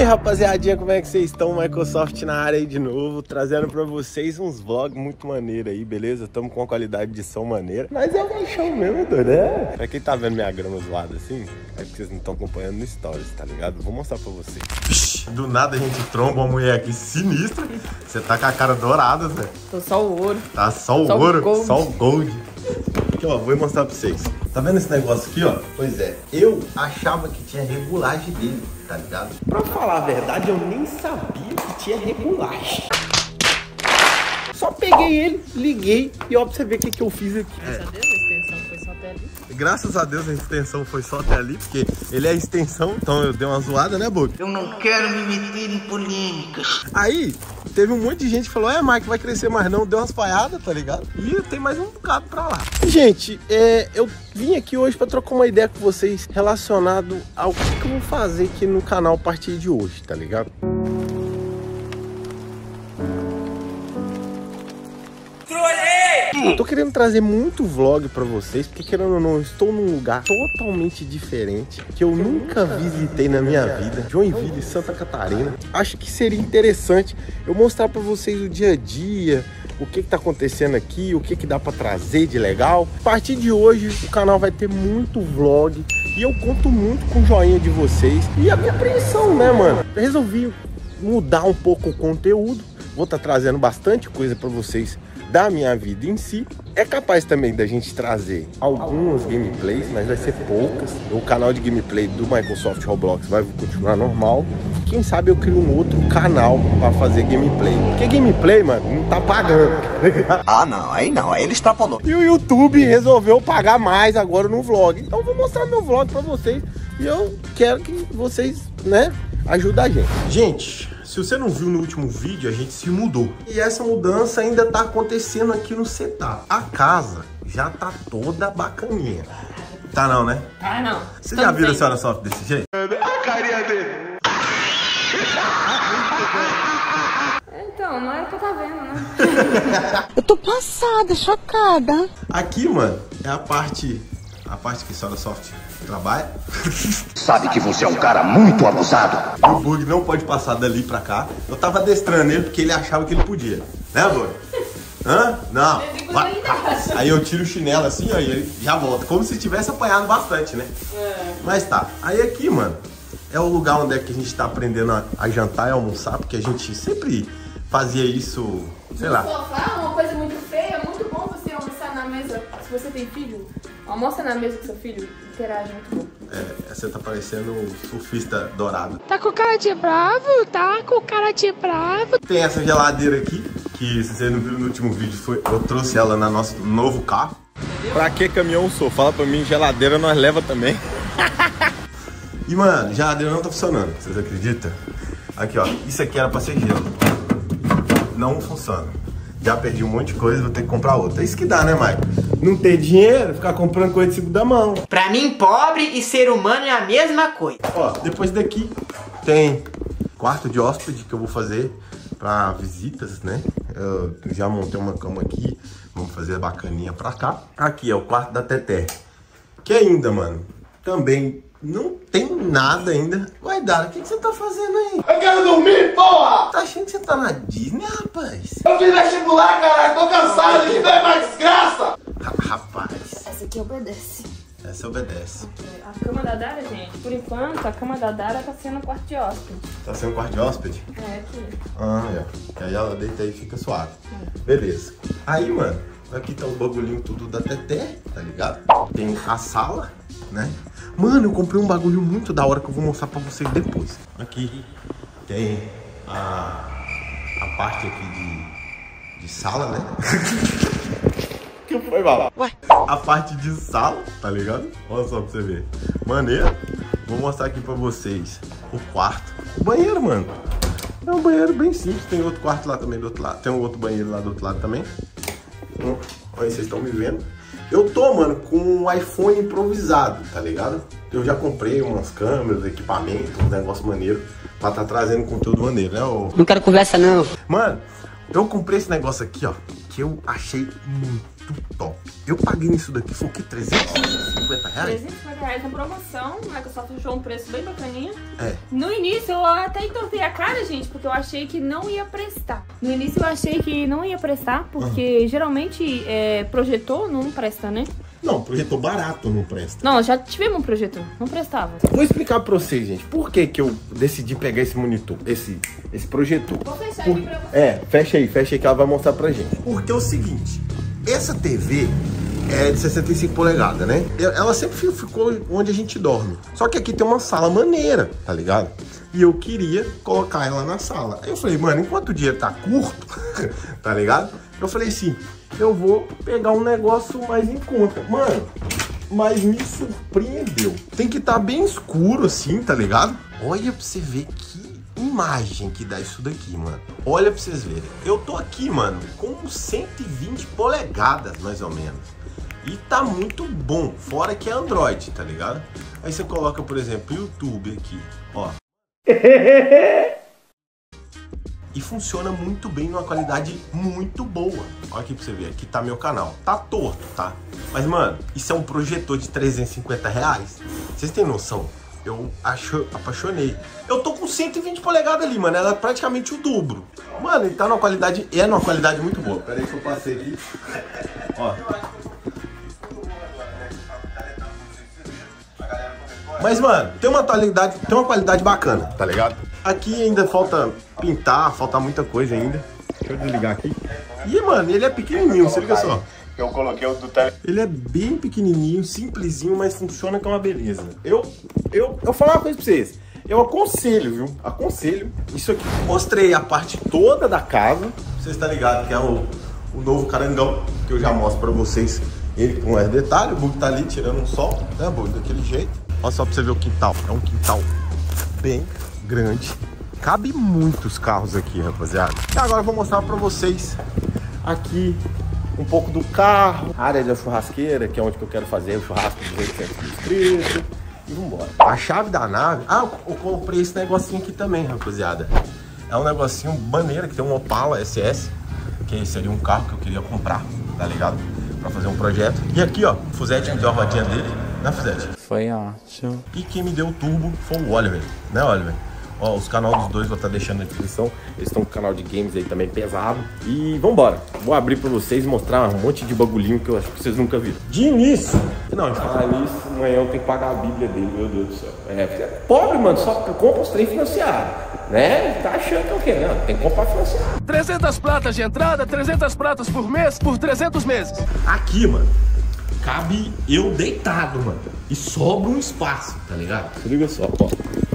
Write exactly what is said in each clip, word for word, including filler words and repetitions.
aí, rapaziadinha, como é que vocês estão? Microsoft na área aí de novo, trazendo pra vocês uns vlogs muito maneiros aí, beleza? Estamos com uma qualidade de som maneira. Mas é um show mesmo, doido, né? Pra quem tá vendo minha grama zoada assim, é porque vocês não estão acompanhando no Stories, tá ligado? Vou mostrar pra vocês. Do nada a gente tromba uma mulher aqui sinistra. Você tá com a cara dourada, Zé. Tô só o ouro. Tá só o só ouro, o gold. só o gold. Aqui, ó, vou mostrar pra vocês. Tá vendo esse negócio aqui, ó? Pois é, eu achava que tinha regulagem dele, tá ligado? Pra falar a verdade, eu nem sabia que tinha regulagem. Só peguei ele, liguei e ó, pra você ver o que, que eu fiz aqui. Graças a Deus, a extensão foi só até ali. Graças a Deus a extensão foi só até ali, porque ele é a extensão, então eu dei uma zoada, né, Boca? Eu não quero me meter em polêmicas. Aí, teve um monte de gente que falou, é, Mike, vai crescer mais não, deu umas falhadas, tá ligado? E tem mais um bocado pra lá. Gente, é, eu vim aqui hoje pra trocar uma ideia com vocês relacionado ao que, que eu vou fazer aqui no canal a partir de hoje, tá ligado? Eu tô querendo trazer muito vlog pra vocês, porque querendo ou não, eu estou num lugar totalmente diferente, que eu nunca visitei na minha vida, Joinville, Santa Catarina. Acho que seria interessante eu mostrar pra vocês o dia a dia, o que que tá acontecendo aqui, o que que dá pra trazer de legal. A partir de hoje, o canal vai ter muito vlog, e eu conto muito com o joinha de vocês e a minha apreensão, né, mano? Eu resolvi mudar um pouco o conteúdo, vou estar trazendo bastante coisa pra vocês da minha vida em si. É capaz também da gente trazer algumas gameplays, mas vai ser poucas. O canal de gameplay do Microsoft Roblox vai continuar normal. Quem sabe eu crio um outro canal pra fazer gameplay. Porque gameplay, mano, não tá pagando. Ah, não, aí não, aí ele extrapolou. E o YouTube resolveu pagar mais agora no vlog. Então eu vou mostrar meu vlog pra vocês. E eu quero que vocês, né, ajudem a gente. Gente, se você não viu no último vídeo, a gente se mudou. E essa mudança ainda tá acontecendo aqui no setup. A casa já tá toda bacaninha. Tá não, né? Ah, não. Você já viu a senhora soft desse jeito? A carinha dele. Então, não era pra tá vendo, né? Eu tô passada, chocada. Aqui, mano, é a parte, a parte que a senhora soft trabalha. Sabe que você é um cara muito abusado. O Bug não pode passar dali pra cá. Eu tava adestrando ele porque ele achava que ele podia. Né, Bug? Hã? Não. Vai. Aí eu tiro o chinelo assim, ó, e ele já volta. Como se tivesse apanhado bastante, né? É. Mas tá. Aí aqui, mano, é o lugar onde é que a gente tá aprendendo a, a jantar e almoçar, porque a gente sempre fazia isso, sei lá. No sofá, uma coisa muito feia, é muito bom você almoçar na mesa. Se você tem filho, almoça na mesa com seu filho, interage muito bom. É, você tá parecendo um surfista dourado. Tá com cara de bravo? Tá com cara de bravo? Tem essa geladeira aqui, que se você não viu no último vídeo, foi, eu trouxe ela no nosso novo carro. Pra que caminhão sou? Fala pra mim, geladeira nós leva também. E mano, geladeira não tá funcionando, vocês acreditam? Aqui ó, isso aqui era pra ser gelo. Não funciona. Já perdi um monte de coisa, vou ter que comprar outra. É isso que dá, né, Mike? Não ter dinheiro, ficar comprando coisa de segunda mão. Pra mim, pobre e ser humano é a mesma coisa. Ó, depois daqui tem quarto de hóspede que eu vou fazer pra visitas, né? Eu já montei uma cama aqui, vamos fazer a bacaninha pra cá. Aqui é o quarto da Teté. Que ainda, mano, também não tem nada ainda. Ué, Dara, o que, que você tá fazendo aí? Eu quero dormir, porra! Tá achando que você tá na Disney, rapaz? Eu fiz vestibular, caralho, tô cansado, isso não é mais desgraça! Ra rapaz, Essa aqui obedece. essa obedece. A cama da Dara, gente, por enquanto, a cama da Dara tá sendo um quarto de hóspede. Tá sendo quarto de hóspede? É, aqui. Ah, é. Que aí ela deita aí e fica suave. Beleza. Aí, mano, aqui tá o bagulhinho tudo da Teté, tá ligado? Tem a sala, né? Mano, eu comprei um bagulho muito da hora que eu vou mostrar pra vocês depois. Aqui tem a, a parte aqui de, de sala, né? Que foi, mal? Ué? A parte de sala, tá ligado? Olha só pra você ver. Maneiro. Vou mostrar aqui pra vocês o quarto. O banheiro, mano. É um banheiro bem simples. Tem outro quarto lá também do outro lado. Tem um outro banheiro lá do outro lado também. Olha aí, vocês estão me vendo. Eu tô, mano, com um iPhone improvisado, tá ligado? Eu já comprei umas câmeras, equipamentos, um negócio maneiro pra tá trazendo conteúdo maneiro, né? Ô... Não quero conversa, não. Mano, eu comprei esse negócio aqui, ó, que eu achei muito top. Eu paguei nisso daqui, foi o que? trezentos e cinquenta cinquenta reais? trezentos e cinquenta reais na promoção, a Microsoft achou um preço bem bacaninha. É. No início eu até entortei a cara, gente, porque eu achei que não ia prestar. No início eu achei que não ia prestar, porque uhum. geralmente é, projetor não presta, né? Não, projetor barato não presta. Não, já tivemos um projetor, não prestava. Vou explicar pra vocês, gente, por que que eu decidi pegar esse monitor, esse, esse projetor. Vou fechar por... aqui pra você. É, fecha aí, fecha aí que ela vai mostrar pra gente. Porque é o seguinte, essa T V é de sessenta e cinco polegadas, né? Ela sempre ficou onde a gente dorme. Só que aqui tem uma sala maneira, tá ligado? E eu queria colocar ela na sala. Aí eu falei, mano, enquanto o dinheiro tá curto, tá ligado? Eu falei assim, eu vou pegar um negócio mais em conta. Mano, mas me surpreendeu. Tem que estar tá bem escuro assim, tá ligado? Olha pra você ver que imagem que dá isso daqui, mano. Olha pra vocês verem. Eu tô aqui, mano, com cento e vinte polegadas, mais ou menos. E tá muito bom, fora que é Android, tá ligado? Aí você coloca, por exemplo, YouTube aqui, ó. E funciona muito bem, numa qualidade muito boa. Olha aqui pra você ver, aqui tá meu canal. Tá torto, tá? Mas, mano, isso é um projetor de trezentos e cinquenta reais. Vocês têm noção? Eu acho, apaixonei. Eu tô com cento e vinte polegadas ali, mano. Ela é praticamente o dobro. Mano, ele tá numa qualidade, é numa qualidade muito boa. Pera aí que eu passei aqui. Ó. Mas, mano, tem uma qualidade, tem uma qualidade bacana, tá ligado? Aqui ainda falta pintar, falta muita coisa ainda. Deixa eu desligar aqui. E, mano, ele é pequenininho, você liga só. Eu coloquei o do tele. Ele é bem pequenininho, simplesinho, mas funciona com uma beleza. Eu, eu, eu vou falar uma coisa pra vocês. Eu aconselho, viu? Aconselho. Isso aqui. Mostrei a parte toda da casa. Vocês estão ligados que é o, o novo carangão, que eu já mostro pra vocês. Ele com mais detalhe, o Bug tá ali tirando um sol, né, Bug? Daquele jeito. Olha só pra você ver o quintal. É um quintal bem grande. Cabe muitos carros aqui, rapaziada. E agora eu vou mostrar pra vocês aqui um pouco do carro. A área da churrasqueira, que é onde que eu quero fazer o churrasco de oitocentos inscritos. E vambora. A chave da nave... Ah, eu comprei esse negocinho aqui também, rapaziada. É um negocinho maneiro, que tem um Opala S S. Que seria um carro que eu queria comprar, tá ligado? Pra fazer um projeto. E aqui, ó, o Fuzete me deu a rodinha dele. Né, Fuzete? Foi ótimo. E quem me deu o turbo foi o Oliver, né, Oliver? Ó, os canais dos dois vou estar deixando na descrição. Eles estão com um canal de games aí também pesado. E vambora. Vou abrir pra vocês e mostrar um monte de bagulhinho que eu acho que vocês nunca viram. De início. Não, de falar nisso, amanhã eu tenho que pagar a Bíblia dele, meu Deus do céu. É, é pobre, mano, só compra os trem financiados. Né? Tá achando que é o quê? Não, tem que comprar financiado. trezentas pratas de entrada, trezentas pratas por mês, por trezentos meses. Aqui, mano, cabe eu deitado, mano. E sobra um espaço, tá ligado? Se liga só, ó.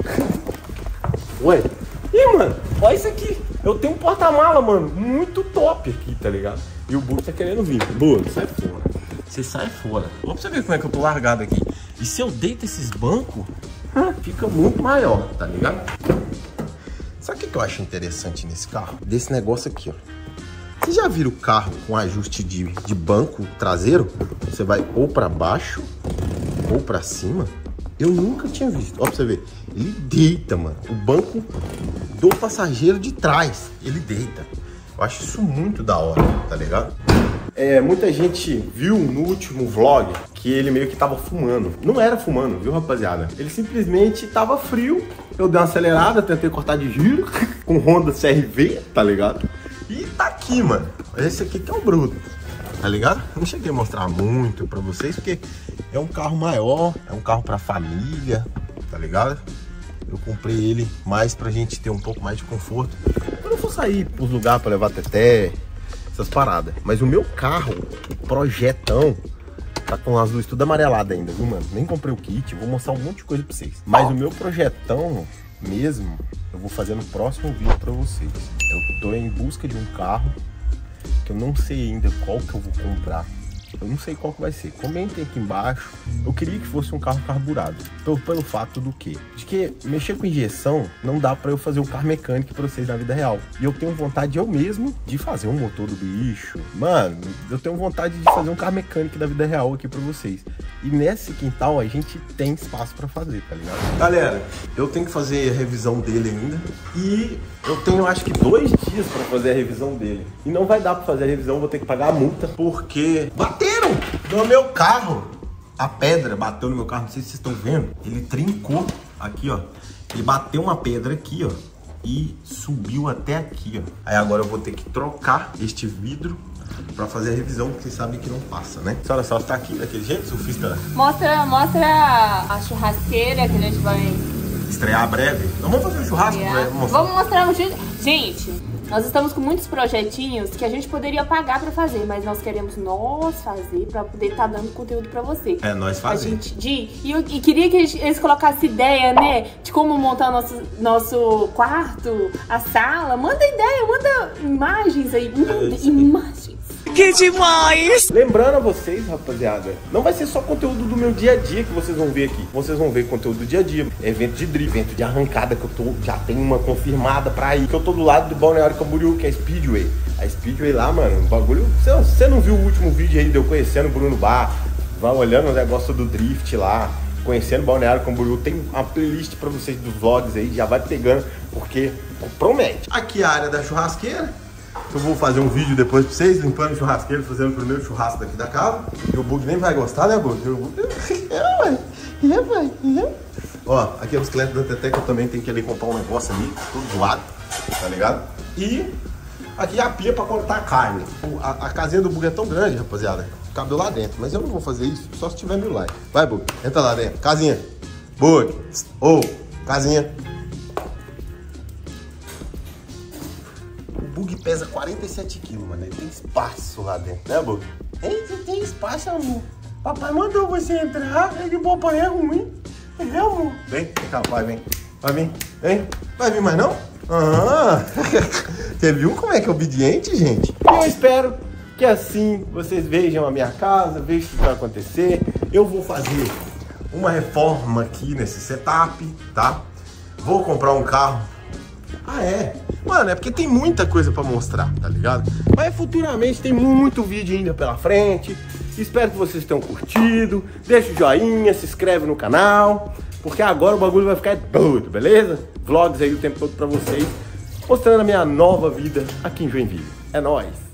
Ué. Ih, mano, olha isso aqui. Eu tenho um porta-mala, mano, muito top aqui, tá ligado? E o Bug tá querendo vir. Bug, sai fora. Você sai fora. Ó, pra você ver como é que eu tô largado aqui. E se eu deito esses bancos, fica muito maior, tá ligado? Sabe o que eu acho interessante nesse carro? Desse negócio aqui, ó. Vocês já viram o carro com ajuste de, de banco traseiro? Você vai ou pra baixo ou pra cima. Eu nunca tinha visto. Ó, pra você ver. Ele deita, mano. O banco do passageiro de trás. Ele deita. Eu acho isso muito da hora, tá ligado? É, muita gente viu no último vlog que ele meio que tava fumando. Não era fumando, viu, rapaziada? Ele simplesmente tava frio. Eu dei uma acelerada, tentei cortar de giro com Honda C R V, tá ligado? E tá aqui, mano. Esse aqui que é o bruto, tá ligado? Não cheguei a mostrar muito pra vocês, porque é um carro maior, é um carro pra família, tá ligado? Eu comprei ele mais pra gente ter um pouco mais de conforto. Eu não vou sair pros lugares pra levar teté, essas paradas. Mas o meu carro, o projetão, tá com as luzes tudo amareladas ainda, viu, mano? Nem comprei o kit, vou mostrar um monte de coisa pra vocês. Mas o meu projetão mesmo, eu vou fazer no próximo vídeo pra vocês. Eu tô em busca de um carro que eu não sei ainda qual que eu vou comprar. Eu não sei qual que vai ser. Comentem aqui embaixo. Eu queria que fosse um carro carburado. Pelo, pelo fato do quê? De que mexer com injeção não dá pra eu fazer um carro mecânico pra vocês na vida real. E eu tenho vontade eu mesmo de fazer um motor do bicho. Mano, eu tenho vontade de fazer um carro mecânico da vida real aqui pra vocês. E nesse quintal a gente tem espaço pra fazer, tá ligado? Galera, eu tenho que fazer a revisão dele ainda. E eu tenho acho que dois dias pra fazer a revisão dele. E não vai dar pra fazer a revisão, vou ter que pagar a multa. Porque bateram no meu carro. A pedra bateu no meu carro, não sei se vocês estão vendo. Ele trincou aqui, ó. Ele bateu uma pedra aqui, ó. E subiu até aqui, ó. Aí agora eu vou ter que trocar este vidro pra fazer a revisão, porque vocês sabem que não passa, né? A senhora só está aqui daquele jeito, surfista? Mostra, mostra a churrasqueira que a gente vai estrear breve. Então vamos fazer um churrasco, é. né? Mostrar. Vamos mostrar um jeito. Gente, nós estamos com muitos projetinhos que a gente poderia pagar pra fazer, mas nós queremos nós fazer pra poder estar dando conteúdo pra vocês. É, nós fazemos. A gente, de, e, eu, e queria que eles colocassem ideia, né? De como montar nosso, nosso quarto, a sala. Manda ideia, manda imagens aí. Manda É, imagens. Que demais! Lembrando a vocês, rapaziada, não vai ser só conteúdo do meu dia a dia que vocês vão ver aqui. Vocês vão ver conteúdo do dia a dia, evento de drift, evento de arrancada que eu tô, já tenho uma confirmada pra ir. Que eu tô do lado do Balneário Camboriú, que é a Speedway. A Speedway lá, mano, o bagulho... Você, você não viu o último vídeo aí de eu conhecendo o Bruno Bar? Vai olhando o negócio do drift lá, conhecendo o Balneário Camboriú. Tem uma playlist pra vocês dos vlogs aí, já vai pegando, porque promete. Aqui a área da churrasqueira. Eu vou fazer um vídeo depois pra vocês, limpando o churrasqueiro, fazendo o primeiro churrasco daqui da casa. E o Bug nem vai gostar, né, Bug? O Bug... É, vai. É, vai. É. Ó, aqui a bicicleta da Teté, que eu também tenho que ir comprar um negócio ali, tudo zoado, tá ligado? E aqui a pia pra cortar a carne. A, a casinha do Bug é tão grande, rapaziada, cabe lá dentro. Mas eu não vou fazer isso só se tiver mil likes. Vai, Bug, entra lá dentro. Casinha. Bug. Ô, oh, casinha. O Bug pesa quarenta e sete quilos, mano. Ele tem espaço lá dentro, né, Bug? Ei, você tem espaço, amor? Papai mandou você entrar, é de papai é ruim. É, amor? Vem, vem cá, pai, vem. Vai vir, vem. Vai vir mais não? Ah, você viu como é que é obediente, gente? Eu espero que assim vocês vejam a minha casa, vejam o que vai acontecer. Eu vou fazer uma reforma aqui nesse setup, tá? Vou comprar um carro. Ah, é? Mano, é porque tem muita coisa pra mostrar, tá ligado? Mas futuramente tem muito vídeo ainda pela frente. Espero que vocês tenham curtido. Deixa o joinha, se inscreve no canal, porque agora o bagulho vai ficar doido, beleza? Vlogs aí o tempo todo pra vocês, mostrando a minha nova vida aqui em Joinville. É nóis!